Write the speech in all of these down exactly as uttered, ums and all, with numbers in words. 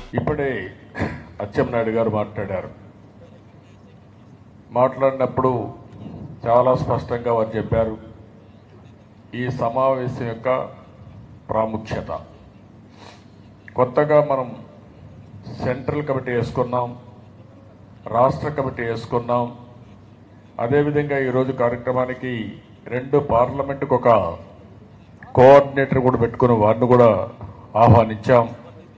ఇప్పుడే అచ్చెన్నాయుడు గారు మాట్లాడారు. మాట్లాడినప్పుడు చాలా స్పష్టంగా వారు చెప్పారు ఈ సమావేశం యొక్క ప్రాముఖ్యత. కొత్తగా మనం సెంట్రల్ కమిటీ వేసుకున్నాం, రాష్ట్ర కమిటీ వేసుకున్నాం. అదేవిధంగా ఈరోజు కార్యక్రమానికి రెండు పార్లమెంటుకు ఒక కోఆర్డినేటర్ కూడా పెట్టుకుని వారిని కూడా ఆహ్వానించాం.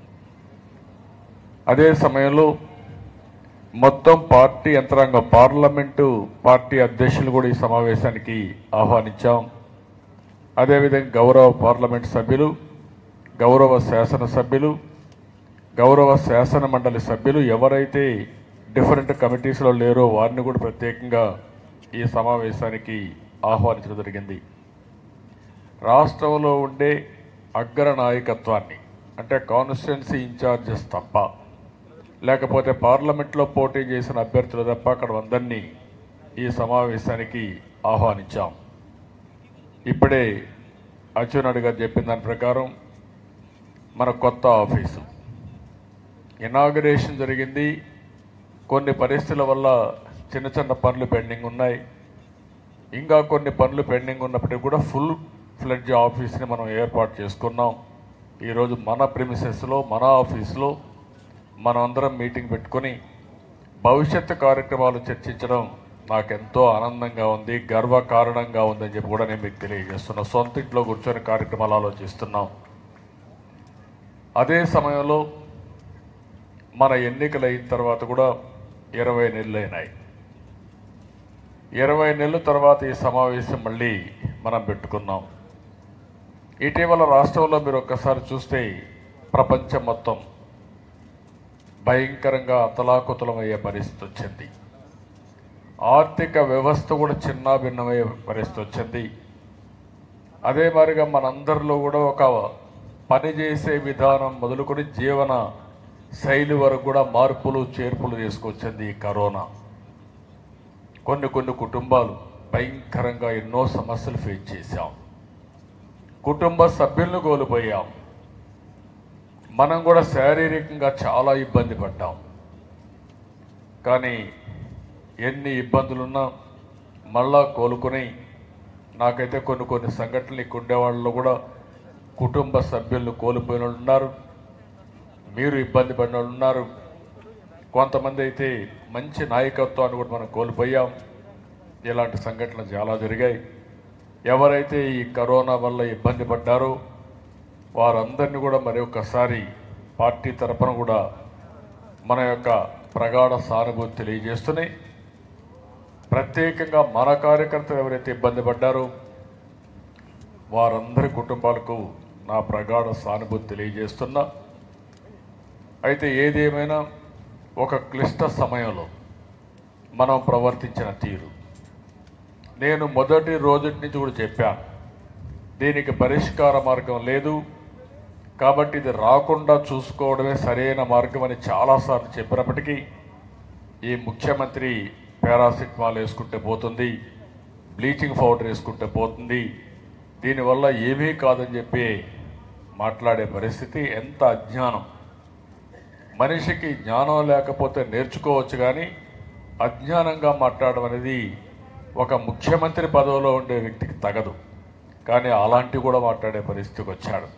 అదే సమయంలో మొత్తం పార్టీ యంత్రాంగం, పార్లమెంటు పార్టీ అధ్యక్షులు కూడా ఈ సమావేశానికి ఆహ్వానించాం. అదేవిధంగా గౌరవ పార్లమెంటు సభ్యులు, గౌరవ శాసనసభ్యులు, గౌరవ శాసన మండలి సభ్యులు ఎవరైతే డిఫరెంట్ కమిటీస్లో లేరో వారిని కూడా ప్రత్యేకంగా ఈ సమావేశానికి ఆహ్వానించడం జరిగింది. రాష్ట్రంలో ఉండే అగ్ర నాయకత్వాన్ని, అంటే కాన్స్టిట్యున్సీ ఇన్ఛార్జెస్ తప్ప, లేకపోతే పార్లమెంట్లో పోటీ చేసిన అభ్యర్థులు తప్ప అక్కడ అందరినీ ఈ సమావేశానికి ఆహ్వానించాం. ఇప్పుడే అచ్చెన్నాయుడు గారు చెప్పిన దాని ప్రకారం మన కొత్త ఆఫీసు ఇనాగరేషన్ జరిగింది. కొన్ని పరిస్థితుల వల్ల చిన్న చిన్న పనులు పెండింగ్ ఉన్నాయి. ఇంకా కొన్ని పనులు పెండింగ్ ఉన్నప్పటికీ కూడా ఫుల్ ఫ్లెడ్జ్ ఆఫీస్ని మనం ఏర్పాటు చేసుకున్నాం. ఈరోజు మన ప్రిమిసెస్లో, మన ఆఫీస్లో మనం అందరం మీటింగ్ పెట్టుకొని భవిష్యత్తు కార్యక్రమాలు చర్చించడం నాకెంతో ఆనందంగా ఉంది, గర్వకారణంగా ఉందని చెప్పి కూడా నేను మీకు తెలియజేస్తున్నా. సొంత ఇంట్లో కూర్చొని కార్యక్రమాలు ఆలోచిస్తున్నాం. అదే సమయంలో మన ఎన్నికలు అయిన తర్వాత కూడా ఇరవై నెలలు అయినాయి. ఇరవై నెలల తర్వాత ఈ సమావేశం మళ్ళీ మనం పెట్టుకున్నాం. ఇటీవల రాష్ట్రంలో మీరు ఒక్కసారి చూస్తే ప్రపంచం మొత్తం భయంకరంగా అతలాకుతలమయ్యే పరిస్థితి వచ్చింది. ఆర్థిక వ్యవస్థ కూడా చిన్నాభిన్నమయ్యే పరిస్థితి వచ్చింది. అదే మాదిరిగా మనందరిలో కూడా ఒక పనిచేసే విధానం మొదలుకొని జీవన శైలి వరకు కూడా మార్పులు చేర్పులు తీసుకొచ్చింది ఈ కరోనా. కొన్ని కొన్ని కుటుంబాలు భయంకరంగా ఎన్నో సమస్యలు ఫేస్ చేశాం. కుటుంబ సభ్యులను కోల్పోయాం. మనం కూడా శారీరకంగా చాలా ఇబ్బంది పడ్డాం. కానీ ఎన్ని ఇబ్బందులున్నా మళ్ళా కోలుకొని, నాకైతే కొన్ని కొన్ని సంఘటనలు ఇక్కడ ఉండేవాళ్ళు కూడా కుటుంబ సభ్యులను కోల్పోయిన వాళ్ళు ఉన్నారు, మీరు ఇబ్బంది పడిన వాళ్ళు ఉన్నారు. కొంతమంది అయితే మంచి నాయకత్వాన్ని కూడా మనం కోల్పోయాం. ఇలాంటి సంఘటనలు చాలా జరిగాయి. ఎవరైతే ఈ కరోనా వల్ల ఇబ్బంది పడ్డారో వారందరినీ కూడా మరి ఒక్కసారి పార్టీ తరఫున కూడా మన యొక్క ప్రగాఢ సానుభూతి తెలియజేస్తున్నాయి. ప్రత్యేకంగా మన కార్యకర్తలు ఎవరైతే ఇబ్బంది పడ్డారో వారందరి కుటుంబాలకు నా ప్రగాఢ సానుభూతి తెలియజేస్తున్నా. అయితే ఏదేమైనా ఒక క్లిష్ట సమయంలో మనం ప్రవర్తించిన తీరు నేను మొదటి రోజు నుంచి కూడా చెప్పాను, దీనికి పరిష్కార మార్గం లేదు కాబట్టి ఇది రాకుండా చూసుకోవడమే సరైన మార్గం అని చాలాసార్లు చెప్పినప్పటికీ ఈ ముఖ్యమంత్రి పారాసిటమాల్ వేసుకుంటే పోతుంది, బ్లీచింగ్ పౌడర్ వేసుకుంటే పోతుంది, దీనివల్ల ఏమీ కాదని చెప్పి మాట్లాడే పరిస్థితి ఎంత అజ్ఞానం. మనిషికి జ్ఞానం లేకపోతే నేర్చుకోవచ్చు, కానీ అజ్ఞానంగా మాట్లాడడం అనేది ఒక ముఖ్యమంత్రి పదవిలో ఉండే వ్యక్తికి తగదు. కానీ అలాంటివి కూడా మాట్లాడే పరిస్థితికి వచ్చాడు.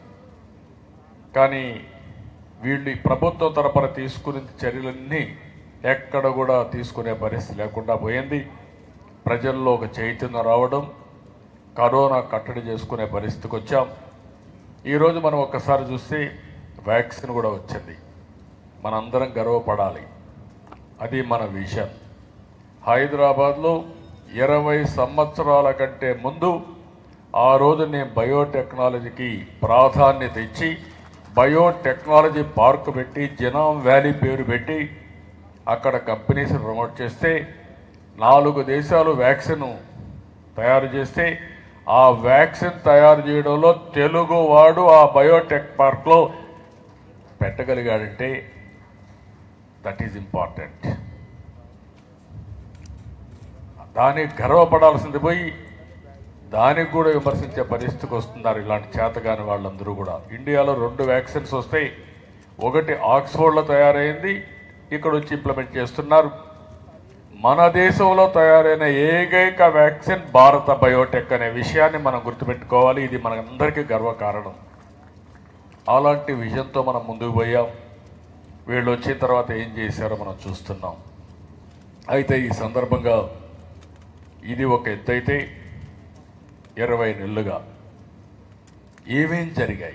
కానీ వీళ్ళు ప్రభుత్వం తరపున తీసుకునే చర్యలన్నీ ఎక్కడ కూడా తీసుకునే పరిస్థితి లేకుండా పోయింది. ప్రజల్లో ఒక చైతన్యం రావడం, కరోనా కట్టడి చేసుకునే పరిస్థితికి వచ్చాం. ఈరోజు మనం ఒక్కసారి చూస్తే వ్యాక్సిన్ కూడా వచ్చింది. మనందరం గర్వపడాలి. అది మన విజన్. హైదరాబాద్లో ఇరవై సంవత్సరాల కంటే ముందు ఆ రోజు నేను బయోటెక్నాలజీకి ప్రాధాన్యత ఇచ్చి బయోటెక్నాలజీ పార్క్ పెట్టి జెనోమ్ వ్యాలీ పేరు పెట్టి అక్కడ కంపెనీస్ ప్రమోట్ చేస్తే నాలుగు దేశాలు వ్యాక్సిన్ తయారు చేస్తే ఆ వ్యాక్సిన్ తయారు చేయడంలో తెలుగువాడు ఆ బయోటెక్ పార్క్లో పెట్టగలిగాడంటే దట్ ఈజ్ ఇంపార్టెంట్. దానికి గర్వపడాల్సింది పోయి దానికి కూడా విమర్శించే పరిస్థితికి వస్తున్నారు ఇలాంటి చేతగాని వాళ్ళందరూ కూడా. ఇండియాలో రెండు వ్యాక్సిన్స్ వస్తాయి, ఒకటి ఆక్స్ఫోర్డ్లో తయారైంది, ఇక్కడ వచ్చి ఇంప్లిమెంట్ చేస్తున్నారు. మన దేశంలో తయారైన ఏకైక వ్యాక్సిన్ భారత బయోటెక్ అనే విషయాన్ని మనం గుర్తుపెట్టుకోవాలి. ఇది మనందరికీ గర్వకారణం. అలాంటి విజన్తో మనం ముందుకు పోయాం. వీళ్ళు వచ్చిన తర్వాత ఏం చేశారో మనం చూస్తున్నాం. అయితే ఈ సందర్భంగా ఇది ఒక ఎత్తైతే ఇరవై నెలలుగా ఏమేం జరిగాయి,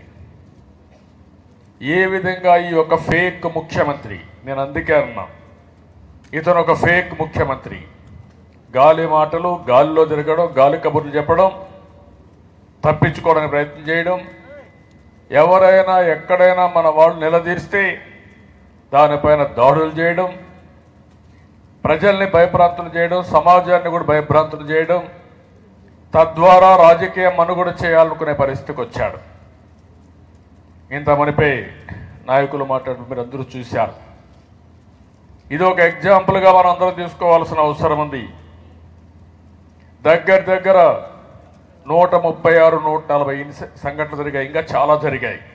ఏ విధంగా ఈ యొక్క ఫేక్ ముఖ్యమంత్రి, నేను అందుకే అన్నా ఇతను ఒక ఫేక్ ముఖ్యమంత్రి, గాలి మాటలు, గాలిలో తిరగడం, గాలి కబుర్లు చెప్పడం, తప్పించుకోవడానికి ప్రయత్నం చేయడం, ఎవరైనా ఎక్కడైనా మన వాళ్ళు నిలదీస్తే దానిపైన దాడులు చేయడం, ప్రజల్ని భయభ్రాంతులు చేయడం, సమాజాన్ని కూడా భయభ్రాంతులు చేయడం, తద్వారా రాజకీయ మనుగడ చేయాలనుకునే పరిస్థితికి వచ్చాడు. ఇంత మనిపై నాయకులు మాట్లాడి మీరు అందరూ చూశారు. ఇది ఒక ఎగ్జాంపుల్గా మనం అందరం తీసుకోవాల్సిన అవసరం ఉంది. దగ్గర దగ్గర నూట ముప్పై ఆరు నూట నలభై సంఘటనలు జరిగాయి, ఇంకా చాలా జరిగాయి.